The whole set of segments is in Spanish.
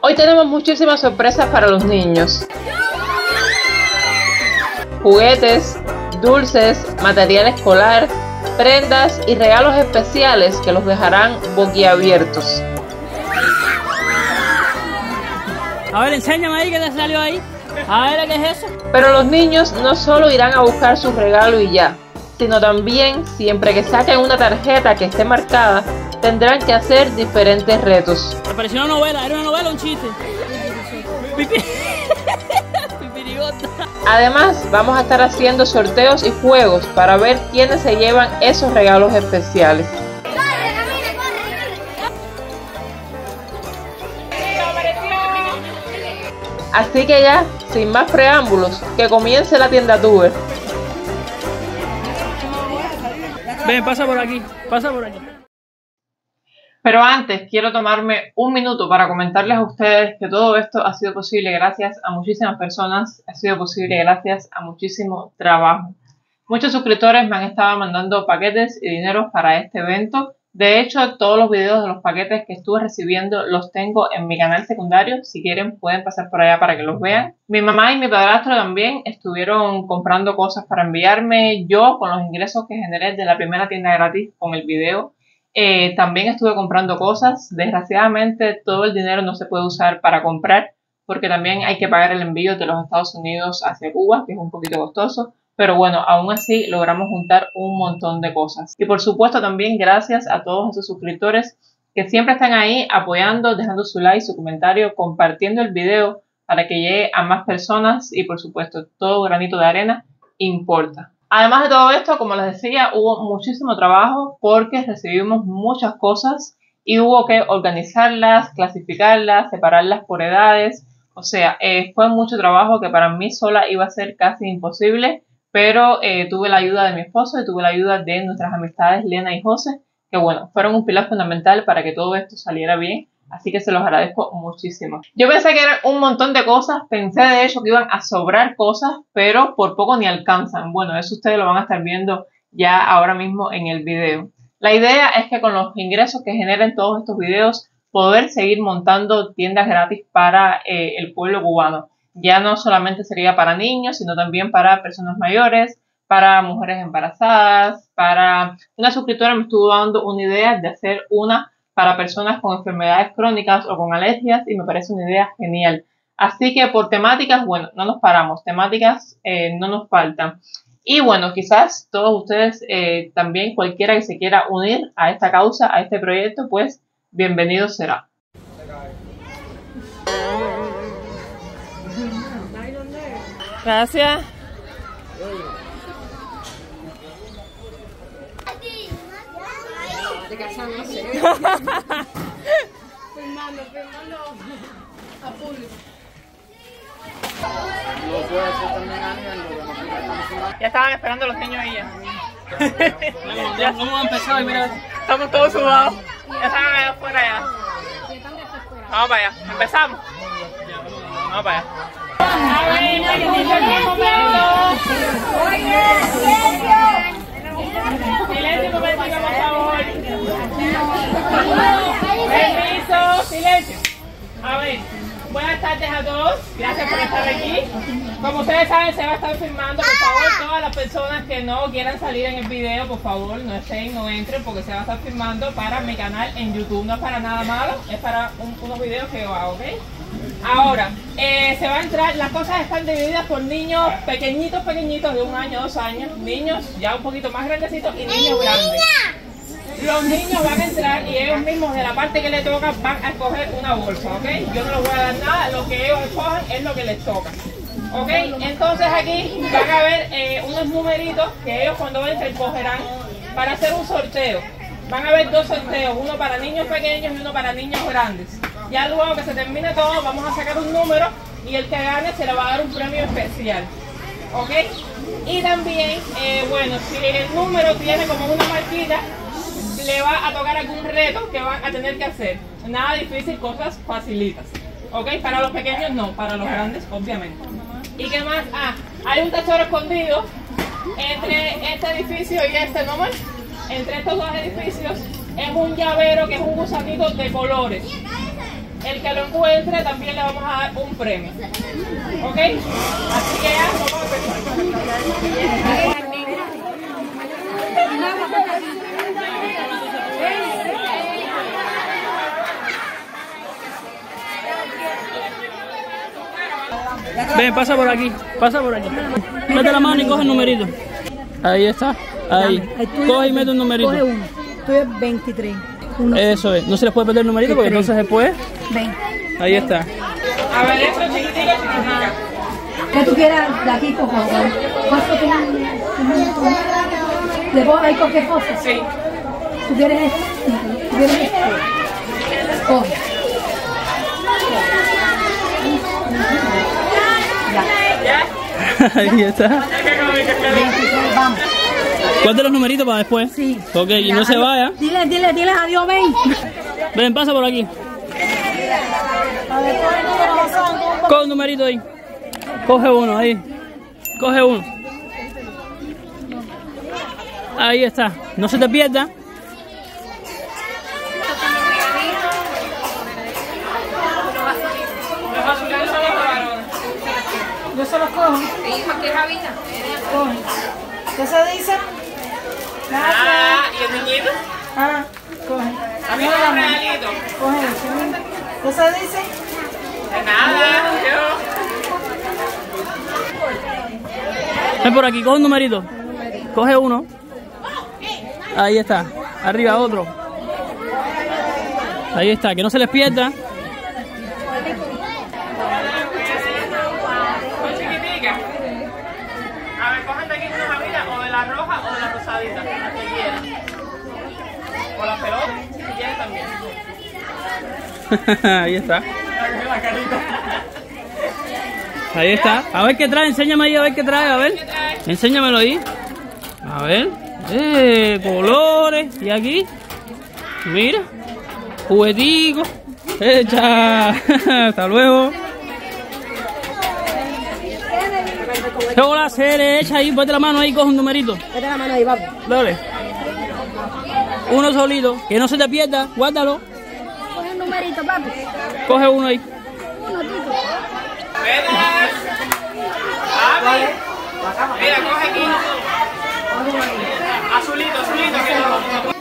Hoy tenemos muchísimas sorpresas para los niños. Juguetes, dulces, material escolar, prendas y regalos especiales que los dejarán boquiabiertos. A ver, enséñame ahí qué te salió ahí. A ver, ¿qué es eso? Pero los niños no solo irán a buscar su regalo y ya, sino también, siempre que saquen una tarjeta que esté marcada, tendrán que hacer diferentes retos. Me pareció una novela, ¿era una novela o un chiste? Además, vamos a estar haciendo sorteos y juegos para ver quiénes se llevan esos regalos especiales. Así que ya, sin más preámbulos, que comience la tienda Tuber. Ven, pasa por aquí, pasa por aquí. Pero antes quiero tomarme un minuto para comentarles a ustedes que todo esto ha sido posible gracias a muchísimas personas, ha sido posible gracias a muchísimo trabajo. Muchos suscriptores me han estado mandando paquetes y dinero para este evento. De hecho, todos los videos de los paquetes que estuve recibiendo los tengo en mi canal secundario. Si quieren pueden pasar por allá para que los vean. Mi mamá y mi padrastro también estuvieron comprando cosas para enviarme. Yo, con los ingresos que generé de la primera tienda gratis con el video, también estuve comprando cosas. Desgraciadamente todo el dinero no se puede usar para comprar porque también hay que pagar el envío de los Estados Unidos hacia Cuba, que es un poquito costoso. Pero bueno, aún así logramos juntar un montón de cosas. Y por supuesto también gracias a todos esos suscriptores que siempre están ahí apoyando, dejando su like, su comentario, compartiendo el video para que llegue a más personas y por supuesto todo granito de arena importa. Además de todo esto, como les decía, hubo muchísimo trabajo porque recibimos muchas cosas y hubo que organizarlas, clasificarlas, separarlas por edades. O sea, fue mucho trabajo que para mí sola iba a ser casi imposible. Pero tuve la ayuda de mi esposo y tuve la ayuda de nuestras amistades Lena y José, que bueno, fueron un pilar fundamental para que todo esto saliera bien, así que se los agradezco muchísimo. Yo pensé que eran un montón de cosas, pensé de hecho que iban a sobrar cosas, pero por poco ni alcanzan. Bueno, eso ustedes lo van a estar viendo ya ahora mismo en el video. La idea es que con los ingresos que generen todos estos videos, poder seguir montando tiendas gratis para el pueblo cubano. Ya no solamente sería para niños, sino también para personas mayores, para mujeres embarazadas, para... Una suscriptora me estuvo dando una idea de hacer una para personas con enfermedades crónicas o con alergias y me parece una idea genial. Así que por temáticas, bueno, no nos paramos, temáticas no nos faltan. Y bueno, quizás todos ustedes también, cualquiera que se quiera unir a esta causa, a este proyecto, pues bienvenido será. Gracias. Filmando a público. Ya estaban esperando los niños y ya. Ya hemos empezado y mira, Estamos todos sudados. Ya estaban allá afuera ya. Vamos para allá. Empezamos. Vamos para allá. A ver, silencio, por favor. Permiso, silencio. A ver, buenas tardes a todos. Gracias por estar aquí. Como ustedes saben, se va a estar filmando. Por favor, todas las personas que no quieran salir en el video, por favor, no estén, no entren, porque se va a estar filmando para mi canal en YouTube. No es para nada malo, es para unos videos que yo hago, ¿ok? Ahora, se va a entrar, las cosas están divididas por niños pequeñitos de 1 año, 2 años, niños ya un poquito más grandecitos y niños grandes. Los niños van a entrar y ellos mismos de la parte que les toca van a escoger una bolsa, ¿ok? Yo no les voy a dar nada, lo que ellos escojan es lo que les toca, ¿ok? Entonces aquí van a ver unos numeritos que ellos cuando entren cogerán para hacer un sorteo. Van a haber 2 sorteos, uno para niños pequeños y uno para niños grandes. Ya luego que se termine todo, vamos a sacar un número y el que gane se le va a dar un premio especial, ¿ok? Y también, bueno, si el número tiene como una marquita, le va a tocar algún reto que van a tener que hacer. Nada difícil, cosas facilitas, ¿ok? Para los pequeños no, para los grandes obviamente. ¿Y qué más? Ah, hay un tesoro escondido entre este edificio y este, ¿no más? Entre estos 2 edificios es un llavero que es un gusanito de colores. el que lo encuentre también le vamos a dar un premio. ¿Ok? Así que ya vamos a empezar. Ven, pasa por aquí, pasa por aquí. Mete la mano y coge el numerito. Ahí está, ahí. Coge y mete un numerito. Coge uno. Tú es 23. Eso es. No se les puede perder el numerito porque entonces después. 20. Ahí está. A ver, esto chiquitica, chiquitica. ¿Qué tú quieras de aquí, por favor? ¿Cuánto ¿Le puedo dar cualquier cosa? Sí. ¿Tú quieres esto? ¿Tú quieres esto? Coge. Ahí está. 23, vamos. Cuente los numeritos para después. Sí. Ok, y no se vaya. Dile adiós, ven. Ven, pasa por aquí. Coge un numerito ahí. Coge uno ahí. Coge uno. Ahí está. No se te pierda. Yo se los cojo. ¿Qué Javita? Coge. ¿Qué se dice? Ah, ¿y el niñito? Ah, coge. A mí me da un regalito. Coge eso. ¿Qué se dice? De nada, Ven por aquí, coge un numerito. Coge uno. Ahí está. Arriba otro. Ahí está, que no se les pierda. A ver, cojan de aquí una jamita, o de la roja o de la rosadita, la que quieran. O la pelota, si quieren también. Ahí está. La carita. Ahí está. A ver qué trae, enséñame ahí a ver qué trae, a ver. Enséñamelo ahí. A ver. Colores. Y aquí. Mira. Juguetico. Hecha. Hasta luego. Hola, se le echa ahí, ponte la mano ahí, coge un numerito. Mete la mano ahí, vamos. Dale. Uno solito, que no se te pierda, guárdalo. Coge un numerito, papi. Coge uno ahí. Uno, Tito. Mira, coge aquí. Azulito, que no.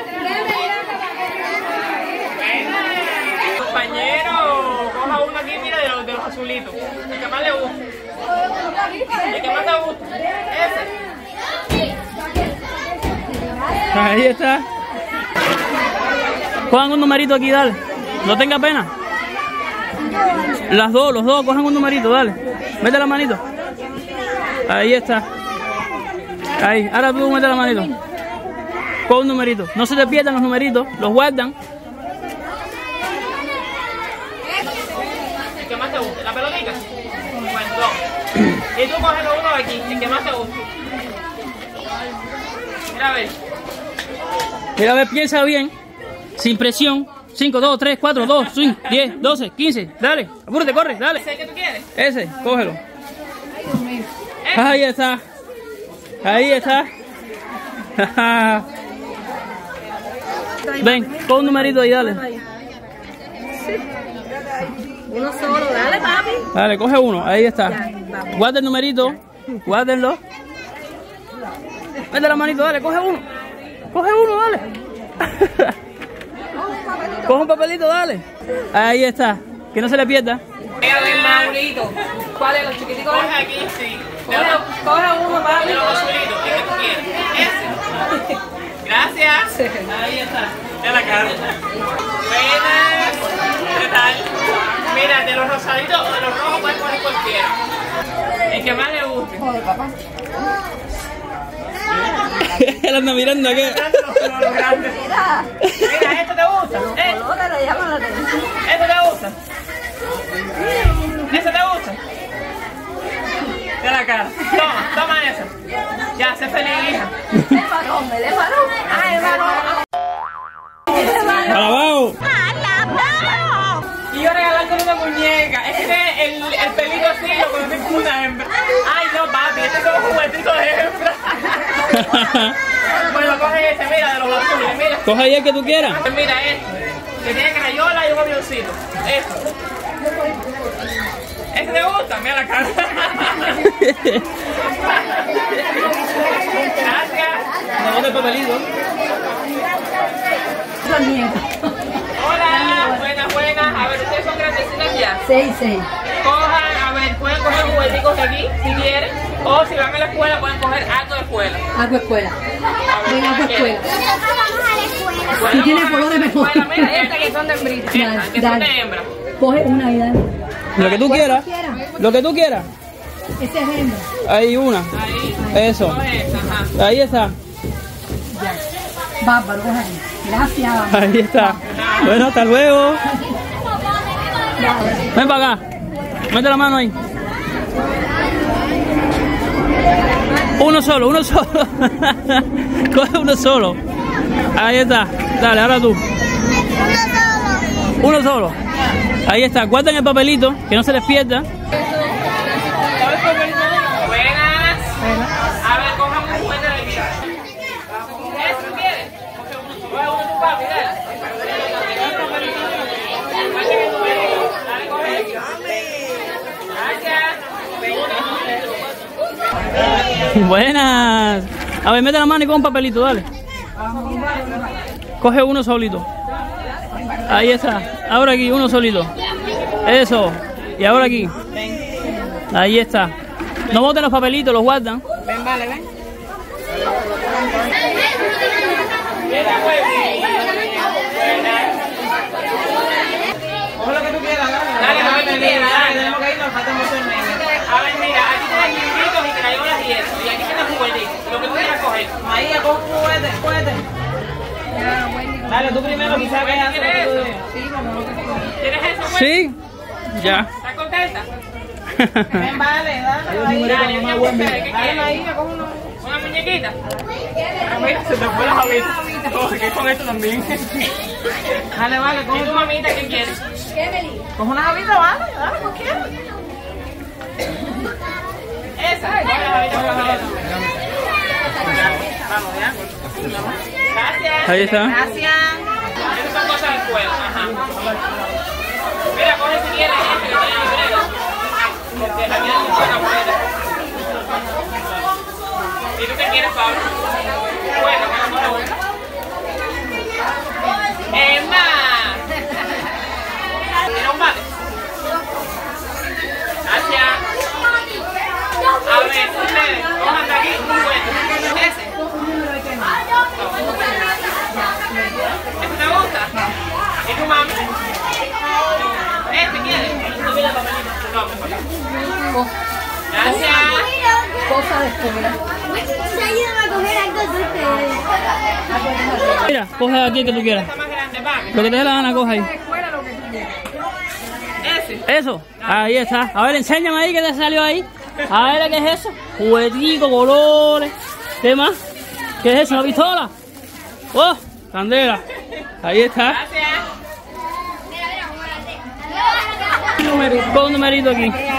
Compañero, coja uno aquí, mira, de los azulitos. El que más le guste. El que más te guste. Ese. Ahí está. Cojan un numerito aquí, dale. No tenga pena. Los dos, cojan un numerito, dale. Mete la manito. Ahí está. Ahí, ahora tú mete la manito. Coge un numerito. No se te pierdan los numeritos, los guardan. El que más te guste. ¿La pelotita? Bueno, dos. Y tú coges uno de aquí, el que más te guste. Mira a ver. Mira, a ver, piensa bien. Sin presión. 5, 2, 3, 4, 2, 5, 10, 12, 15. Dale, apúrate, corre, dale. ¿Ese que tú quieres? Ese, cógelo. Ahí está. Ahí está. Ven, coge un numerito ahí, dale. Uno solo, dale, papi. Dale, coge uno, ahí está. Guarda el numerito, guárdenlo. Mete la manito, dale, coge uno. Coge uno, dale. Coge un papelito, dale. Ahí está, que no se le pierda. Mira, ven, Maurito. ¿Cuál es los chiquiticos? Coge aquí, sí. Coge uno, papi. De los azulitos, ¿qué tú quieres? Ese. Gracias. Ahí está. De la cara. Buenas. ¿Qué tal? Mira, de los rosaditos o de los rojos puedes poner cualquiera. El que más le guste. Joder, papá. Él anda mirando aquí. Los grandes. Mira, ¿esto te gusta? Los colores le llaman la atención. ¿Esto te gusta? ¿Ese te gusta? De la cara. Toma esa. Ya, sé feliz, hija. El varón. Ah, el varón. ¡Alabao! Y yo regalándole una muñeca. Este es el pelito así, lo conocí como una hembra. Ay, no, papi, este es un juguetito de hembra. Bueno, coge este, mira, de los azules, mira. Coge ahí el que tú quieras. Mira este. que tiene crayola y un avioncito. Esto. ¿Este te gusta? Mira la cara. Gracias. No bote papelito. Hola, buenas, buenas. A ver, ustedes son grandecitas ya. 6. Cojan, a ver, pueden coger jugueticos de aquí si quieren. O si van a la escuela, pueden coger algo de escuela. Algo escuela. Ven, algo escuela. Bueno, Si tiene colores mejor. Bueno, mira, estas que son de hembrita. Estas que son de hembra. Coge una y dale. Lo que tú quieras. Lo que tú quieras. Ese es hembra. Ahí una. Ahí. Eso. Coge esta, ajá. Ahí está. Bárbaro, coge ahí. Gracias. Ahí está. Bueno, hasta luego. Ven para acá. Mete la mano ahí. Uno solo, uno solo. Coge uno solo. Ahí está. Dale, ahora tú. Uno solo. Ahí está. Guarden el papelito, que no se les pierda. Buenas. A ver, cojan un juguete de aquí. ¿Eso quieres? Coge uno tu papi, dale. Dale, coge. Gracias. Buenas. A ver, mete la mano y coge un papelito, dale. Coge uno solito. Ahí está. Ahora aquí, uno solito. Eso. Y ahora aquí. Ahí está. No boten los papelitos, los guardan. Ven, vale, ven. Coge lo que tú quieras, dale. Dale, lo que tú quieras, dale. Tenemos que irnos, falta mucho el medio. A ver, mira, aquí tienes libritos y crayolas y eso. Y aquí tienes juguetitos. Lo que tú quieras coger. María, coge un juguete. Dale, tú primero, quizás veas. ¿Tienes eso? ¿Tienes eso, güey? ¿Sí? Ya. ¿Estás contenta? Ven, vale, dale. Dale, María, coge una muñequita. Mira, se te fue la jabita. ¿Qué con esto también? Dale, vale, coge tu mamita, ¿qué quieres? Coge una jabita, vale, dale, cualquiera. Esa, coge la jabita, vamos, ya. Gracias. Ahí está. Gracias. Esas son cosas de escuela, ajá. Mira, coge si quieres este que tiene librero. Porque aquí no funciona afuera. ¿Y tú qué quieres, Pablo? Bueno, coge una. Emma. ¿Tiene un bate? Gracias. A ver, ustedes, cojan de aquí un juguete. Ese. ¿Este te gusta? ¿Y tu mami? ¿Este quieres? Gracias. Cosa de escuela. Mira, coge aquí que tú quieras. Está más grande, papi. Lo que te dé la gana, coge ahí. Ese. Eso. Ahí está. A ver, enséñame ahí qué te salió ahí. A ver, ¿qué es eso? Juguetico, colores. ¿Qué más? ¿Qué es eso? ¿Una pistola? ¡Oh! Candela. Ahí está. Gracias. Pon un numerito aquí. Llegó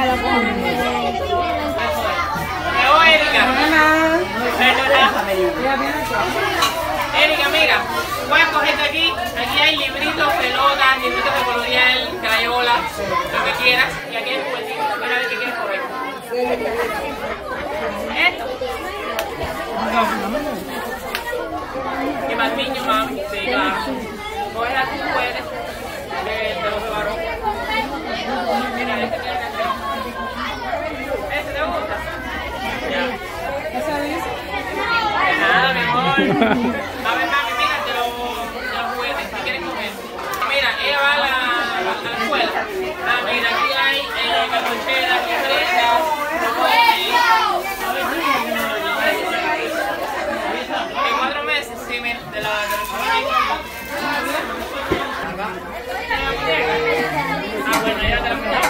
Erika. Erika, mira, voy a cogerte aquí. Aquí hay libritos, pelotas, libritos de colorear, crayolas, lo que quieras. Y aquí hay juguetitos. Mira a ver qué quieres coger. Esto. ¿Qué más niños, mami? Sí, claro. Coge aquí un juguete de los de varón. Mira, este tiene canción. ¿Este te gusta? Ya. ¿Eso dice? De nada, mi amor. A ver, mami, mírate los juguetes. ¿Qué quieres comer? Mira, ella va a la escuela. Ah, mira, aquí hay cartucheras, libretas, en 4 meses, sí, mira, de la ah, bueno, ya te la muñeca.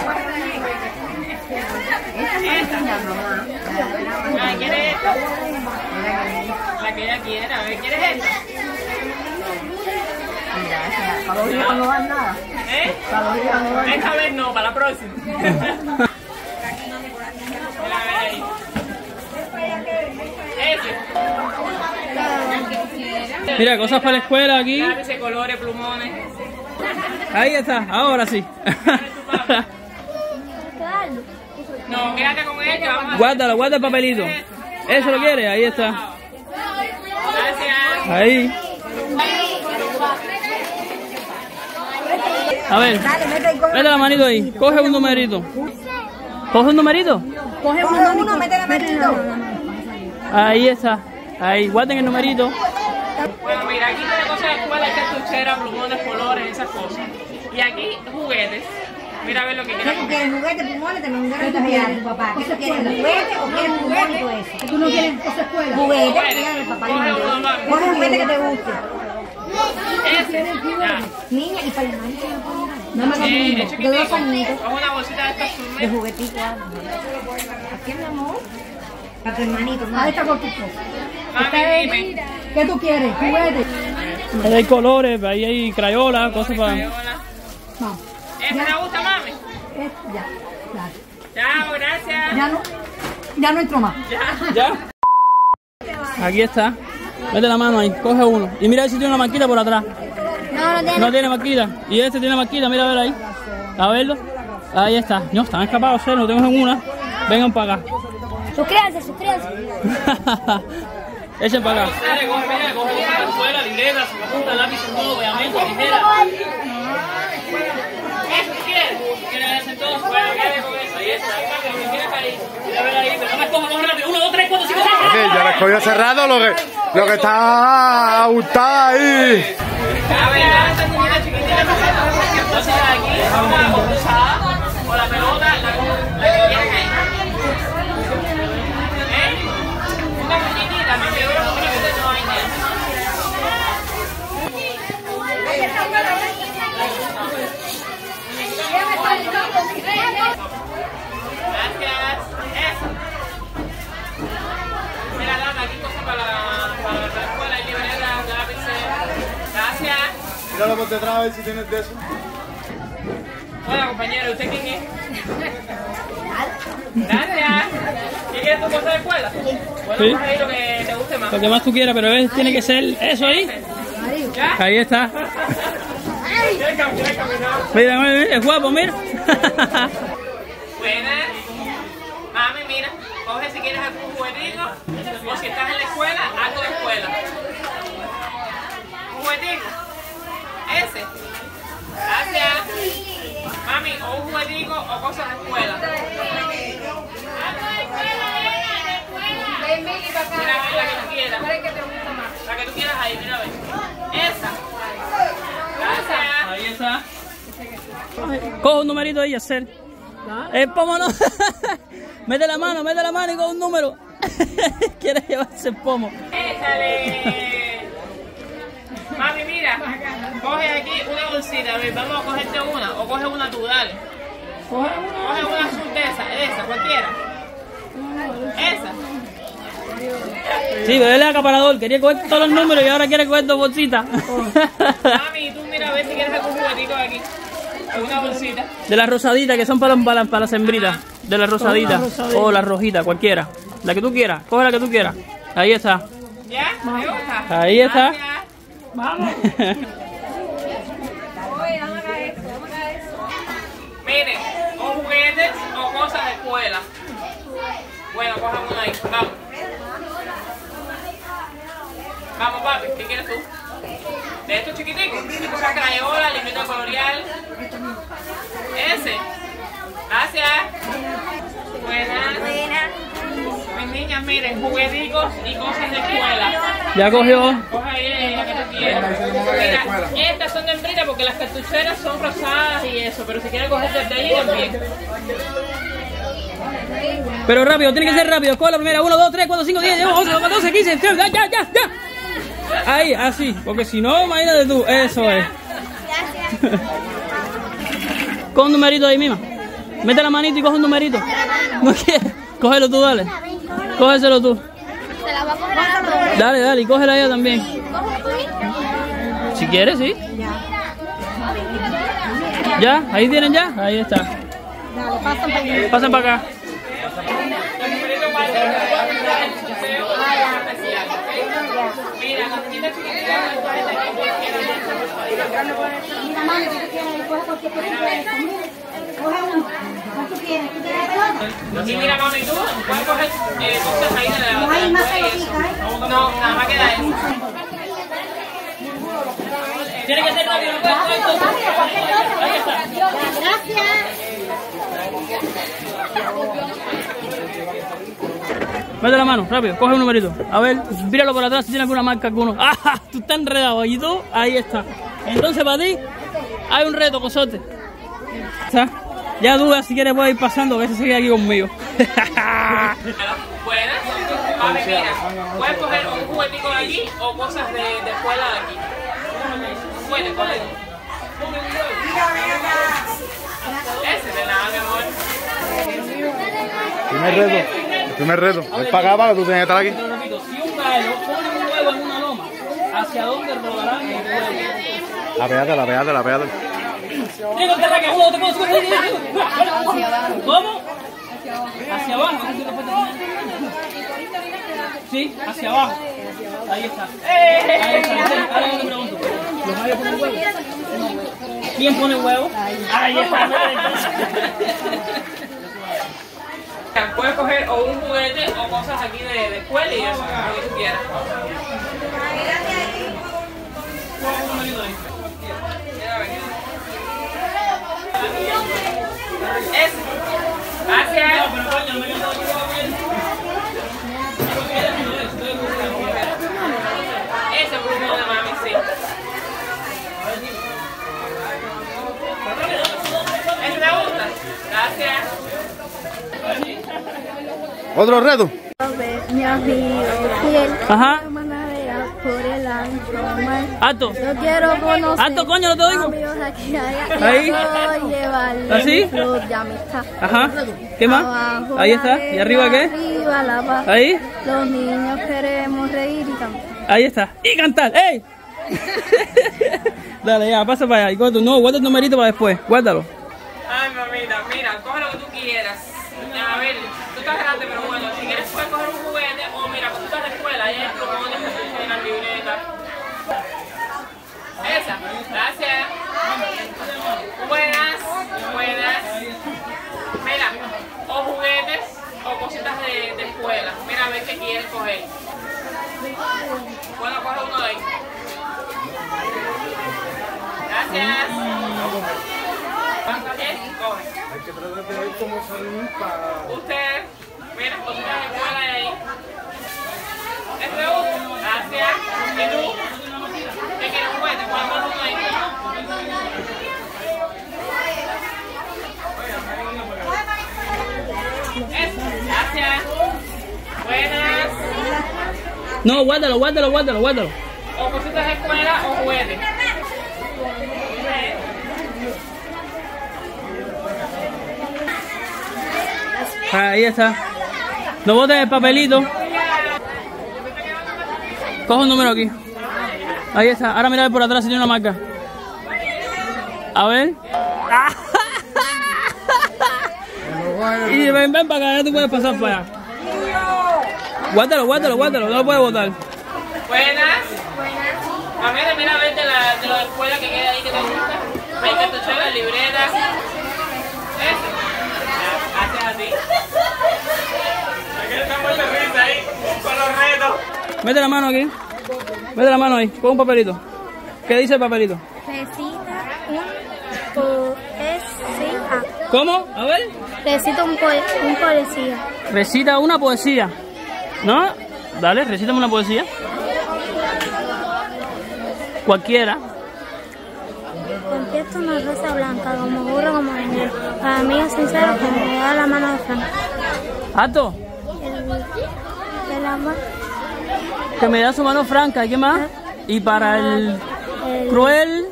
Esta. Ah, ¿quieres esta? La que ella quiera. A ver, ¿quieres esta? Para los hijos no dan nada. ¿Eh? Para los hijos no dan nada. Esta vez no, para la próxima. Ese. Mira, cosas para la escuela aquí. Lápices, colores, plumones. Ahí está, ahora sí. No, quédate con él que vamos a... Guárdalo, guarda el papelito. ¿Eso lo quiere? Ahí está. Gracias. Ahí. A ver, mete la manito ahí. Coge un numerito. ¿Coge un numerito? Coge uno, mete la manito. Ahí está. Ahí, guarden el numerito. Bueno, mira, aquí tiene cosas de escuela, hay cartucheras, plumones, colores, esas cosas. Y aquí juguetes. Mira a ver lo que quieres. ¿Qué tú quieres? ¿Juguete, plumones? Te lo encargo a tu papá. ¿Qué tú quieres? ¿Juguete o quieres plumón y todo eso? ¿Tú no quieres cosa escuela? Juguete, dígale al papá. Coge un juguete que te guste. Ese. Ya. Niña, y para el hermanito no me lo Sí, mismo. es De chiquitico. 2 añitos. Coge una bolsita de estas De turmes. juguetito. ¿Aquí, mi amor? Para tu hermanito. Ahí está con tus cosas. Mami, dime. ¿Qué tú quieres? ¿Juguete? Ahí hay colores, ahí hay crayola, cosas para... Hola. Vamos. ¿Ese te gusta, mami? Ya. Dale. Chao, gracias. Ya no entro más. ¿Ya? Aquí está. Mete la mano ahí, coge uno. Y mira si tiene una marquita por atrás. No tiene marquita. Y este tiene marquita, mira a ver ahí. A verlo. Ahí está. No, están escapados, lo tenemos en una. Vengan para acá. Suscríbanse. Echen para acá. Coge la escuela, libreta, se apunta, lápiz, todo, pegamento, tijera. ¿Eso qué quieres? ¿Quieres hacer todo? Bueno, quédate con eso. Ahí está, lo que quieras ahí. Mira a ver ahí, pero no me cojas rápido. 1, 2, 3, 4, 5, 6. Ok, ya la escogió cerrado lo que está ajustada ahí. A ver, esta niñita chiquitita, entonces aquí, una usada, o la pelota, la que quieras ahí. Una muñequita, me quedó una muñequita de no hay Gracias. Eso. Mira, dame aquí cosas para la escuela, hay libretas, lápices. Gracias. Míralo por detrás a ver si tienes de eso. Hola, compañero, ¿usted quién es? Gracias. ¿Qué quieres tu cosa de escuela? Bueno, Sí. coge ahí lo que te guste más. Lo que más tú quieras, pero tiene que ser eso ahí. ¿Ya? Ahí está. ¿Quieres caminar? Mira, mira, es guapo, mira. Buenas. Mami, mira, coge si quieres algún juguetico o si estás en la escuela, algo de escuela. ¿Un juguetico? Ese. Gracias. Mami, o un juguetico o cosas de escuela. Mira, la que tú quieras. La que tú quieras ahí, mira a ver. Esa. Gracias. Ahí está. Coge un numerito ahí, hacer. El pomo no. Mete la mano y coge un número. Quiere llevarse el pomo. Échale. Mami, mira, coge aquí una bolsita, a ver, vamos a cogerte una, o coge una tú, dale. Coge una azul de esa, cualquiera. Esa. Sí, pero él es acaparador, quería coger todos los números y ahora quiere coger 2 bolsitas. Mami, tú mira a ver si quieres algún juguetito aquí. Una bolsita. De las rosaditas, que son para las hembritas. De las rosaditas. O las rojitas, cualquiera. La que tú quieras, coge la que tú quieras. Ahí está. ¿Ya? ¿Me gusta? Ahí está. Gracias. Vamos. Miren, o juguetes o cosas de escuela. Bueno, cojan uno ahí, vamos. Vamos, papi, ¿qué quieres tú? De estos chiquiticos, estos son crayola, librito coloreal. Ese. Gracias. Buenas. Mis niñas, miren, jugueticos y cosas de escuela. Ya cogió. Coge ahí la que tú quieras. Mira, estas son de hembrita porque las cartucheras son rosadas y eso, pero si quieres coger desde ahí también. Pero rápido, tiene que ser rápido. Coge la primera. 1, 2, 3, 4, 5, 10, 11, 12, 15, 13, ya. Ahí, así. Porque si no, imagínate tú. Eso es. Coge un numerito ahí misma. Mete la manito y coge un numerito. No quieres. Cógelo tú, dale. Cógeselo tú. Se la va a coger a la Dale, y cógela ella también. Si quieres, sí. ¿Ya? ¿Ahí tienen ya? Ahí está. Pasen para acá. Mira, Y mira, mami, tú puedes coger cosas ahí de la no, nada más queda eso. Tiene que ser rápido, no puedes coger todo. Ahí está. Gracias. Mete la mano, rápido, coge un numerito. A ver, míralo por atrás si tiene alguna marca alguno. ¡Ah! Tú estás enredado. Y tú, ahí está. Entonces para ti, hay un reto, cosote. ¿Está? Ya dudas si quieres puedes ir pasando, que se sigue aquí conmigo. Buenas. Mami, mira, puedes coger un juguetico de aquí o cosas de escuela de aquí. Puedes coger. Ese de nada, mi amor. Primer reto. Él pagaba que tú tienes que estar aquí. Te lo repito, si un gallo pone un huevo en una loma, ¿hacia dónde rodará el huevo? La pégate. Digo, te raque, uno, te puedo subir. ¿Cómo? Hacia abajo. Sí, hacia abajo. Ahí está. Ahí está. Ahora yo te pregunto. ¿Los gallos ponen huevo? ¿Quién pone huevo? Ahí está. Puedes coger o un juguete o cosas aquí de escuela y eso, lo que tú quieras. Ese. Gracias. Ese es uno de mami, sí. ¿Ese te gusta? Gracias. Otro reto. Mi amigo fiel. Ajá. Por el ancho mar. Alto. Yo quiero conocer. Alto, coño, no te oigo. Amigos aquí, allá. Ahí. Quiero llevarle ¿Así? flor de amistad. Ajá. ¿Qué más? Abajo Ahí la está. ¿Y arriba guerra, qué? Arriba la paz. Ahí. Los niños queremos reír y cantar. Ahí está. Y cantar. ¡Ey! Dale, ya, pasa para allá. Y guarda el numerito para después. Guárdalo. Ay, mamita, mira, coge lo que tú quieras. A ver, tú estás grande, pero bueno, si quieres puedes coger un juguete o mira, cuando tú estás en la escuela, ahí hay plumones, en la libreta. Esa, gracias. Buenas. Mira, o juguetes o cositas de escuela. Mira, a ver qué quieres coger. Bueno, coge uno de ahí. Gracias. Coge. Usted, mira, cositas de escuela ahí. ¿Es de uno? Gracias. ¿Y tú? ¿Qué quieres un juguete? ¿Cuál es uno ahí? Eso, gracias. Buenas. No, guárdalo. O cositas de escuela o juguetes. Ahí está. No botes el papelito. Coge un número aquí. Ahí está. Ahora mira por atrás si tiene una marca. A ver. Y ven para acá, ya tú puedes pasar para allá. Guárdalo, no lo puedes botar. Buenas. Mami, mira a ver de la escuela que queda ahí que te gusta. Hay cartucheras, libretas. Eso. Gracias a ti. Aquí estamos de risa ahí con los retos. Mete la mano aquí. Mete la mano ahí, con un papelito. ¿Qué dice el papelito? Recita un poesía. ¿Cómo? A ver. Recita un poesía. Recita una poesía. ¿No? Dale, recítame una poesía. Cualquiera. Confieso una rosa blanca, como burro, como negro. Para amigos sinceros que me da la mano de Frank. Alto. El amor. Que me da su mano franca. ¿Qué más? Y para el cruel.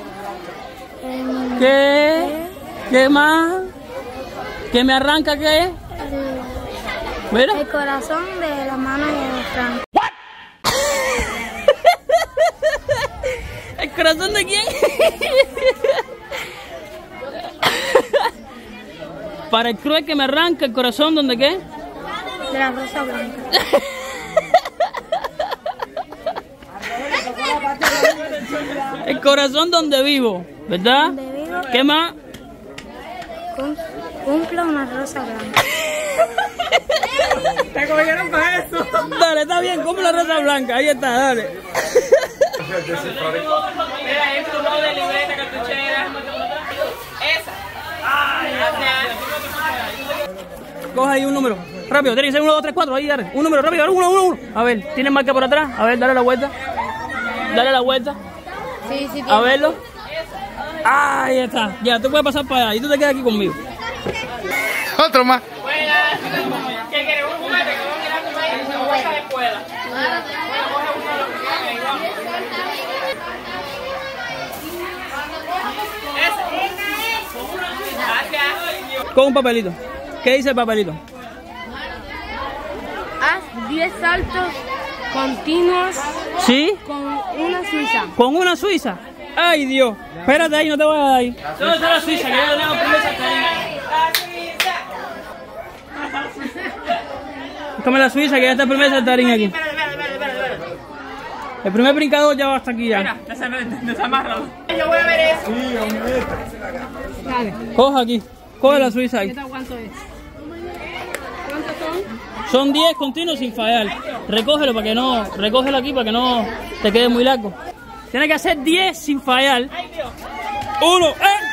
¿Qué más? ¿Que me arranca qué? Mira. El corazón de la mano de Frank. ¿El corazón de quién? Para el cruel que me arranca el corazón, ¿dónde qué? De la rosa blanca. El corazón donde vivo, ¿verdad? Donde vivo. ¿Qué más? Cumplo una rosa blanca. Te cogieron para eso. Dale, está bien, cumple la rosa blanca. Ahí está, dale. Mira, esto no de libreta cartuchera. Esa. Gracias. Coge ahí un número. Rápido, tiene que ser 1, 2, 3, 4. Ahí, dale. Un número, rápido, dale, 1, 1, 1. A ver, ¿tiene marca por atrás? A ver, dale la vuelta. Dale la vuelta. Sí, sí, A verlo. Ahí está. Ya, tú puedes pasar para allá y tú te quedas aquí conmigo. Otro más. Buenas. ¿Qué quieres? Un juguete que vamos a mirar tu maíz o bolsa de escuela. Bueno, coge uno de los que quieran ahí, vamos. Ese. Gracias. Con un papelito. ¿Qué dice el papelito? Haz 10 saltos continuos ¿Sí? con una suiza. ¿Con una suiza? ¡Ay, Dios! Espérate ahí, no te voy a dar ahí. ¿Dónde está la suiza? Que ya tenemos primer saltarín ahí. Búscame la suiza, que ya está el primer saltarín aquí. El primer brincador ya va hasta aquí ya. Mira, desamárralo. Yo voy a ver eso. Dale. Coja aquí. Coge la suiza ahí. ¿Cuánto es? ¿Cuántos son? Son 10 continuos sin fallar. Recógelo para que no. Recógelo aquí para que no te quede muy largo. Tienes que hacer 10 sin fallar. 1,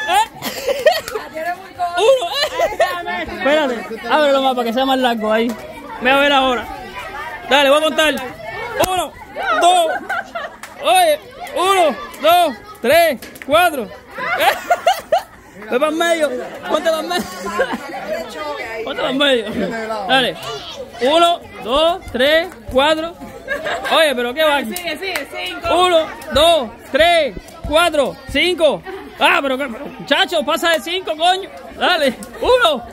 Uno, Espérate, ábrelo más para que sea más largo ahí. Ve a ver ahora. Dale, voy a contar. 1, 2. Oye, 1, 2, 3, 4. Ve para el medio. Ponte para el medio. Ponte para el medio. Dale. 1, 2, 3, 4. Oye, pero ¿qué va aquí? Sigue, 5. 1, 2, 3, 4, 5. Ah, pero qué, muchacho, pasa de 5, coño. Dale. 1.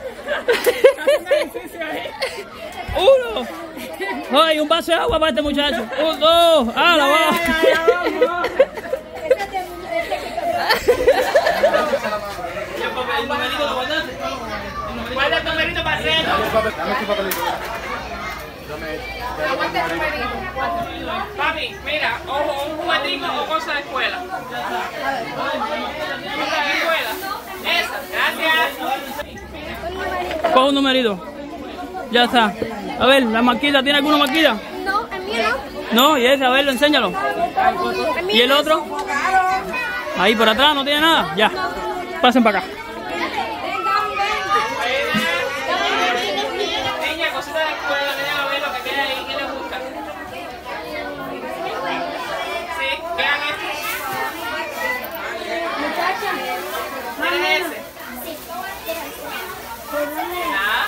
1. Ay, un vaso de agua para este muchacho. 1, 2. Ah, la va. Guarda el numerito para hacerlo. Dame tu papelito. Aguanta el numerito. Papi, mira, ojo, un juguetico o cosa de escuela. Cosa de escuela. Esa, gracias. Coge un numerito. Ya está. A ver, la marquita, ¿tiene alguna marquita? No, el mío No, y ese, a verlo, enséñalo. no. ¿Y el otro? Ahí por atrás no tiene nada. Ya. Pasen para acá. Niña, cosita de escuela, deja ver lo que tiene ahí. ¿Qué le gusta? Sí, vean esto. ¿Quieres ese? Nada.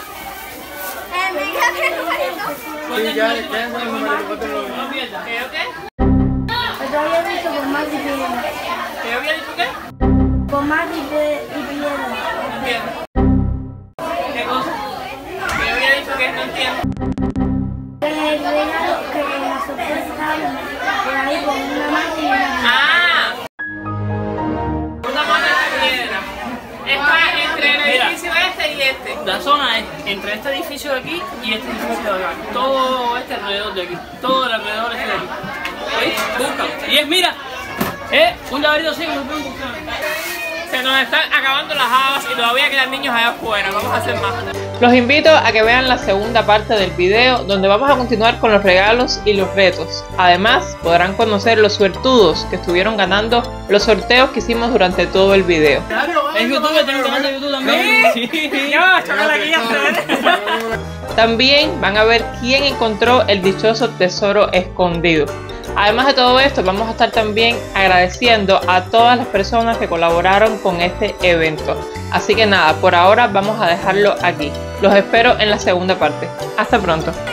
Sí, ya, el numerito. ¿Qué o qué? Yo había visto con más y piedra. ¿Qué había dicho qué? Con más y piedra. No entiendo. ¿Qué cosa? ¿Qué había dicho que no entiendo? El regalo que nosotros estábamos por ahí con una máquina. ¡Ah! Una mano de piedra. Está entre el edificio este y este. La zona es entre este edificio de aquí y este edificio de acá. Todo este alrededor de aquí. Todo el alrededor este de aquí. ¿Oíste? Búscalo. Y es, mira, un llaverito así, lo pueden buscar. Se nos están acabando las habas y todavía quedan niños allá afuera. Vamos a hacer más. Los invito a que vean la segunda parte del video donde vamos a continuar con los regalos y los retos. Además, podrán conocer los suertudos que estuvieron ganando los sorteos que hicimos durante todo el video. Es YouTube, tiene un canal de YouTube también. Sí. También van a ver quién encontró el dichoso tesoro escondido. Además de todo esto, vamos a estar también agradeciendo a todas las personas que colaboraron con este evento. Así que nada, por ahora vamos a dejarlo aquí. Los espero en la segunda parte. Hasta pronto.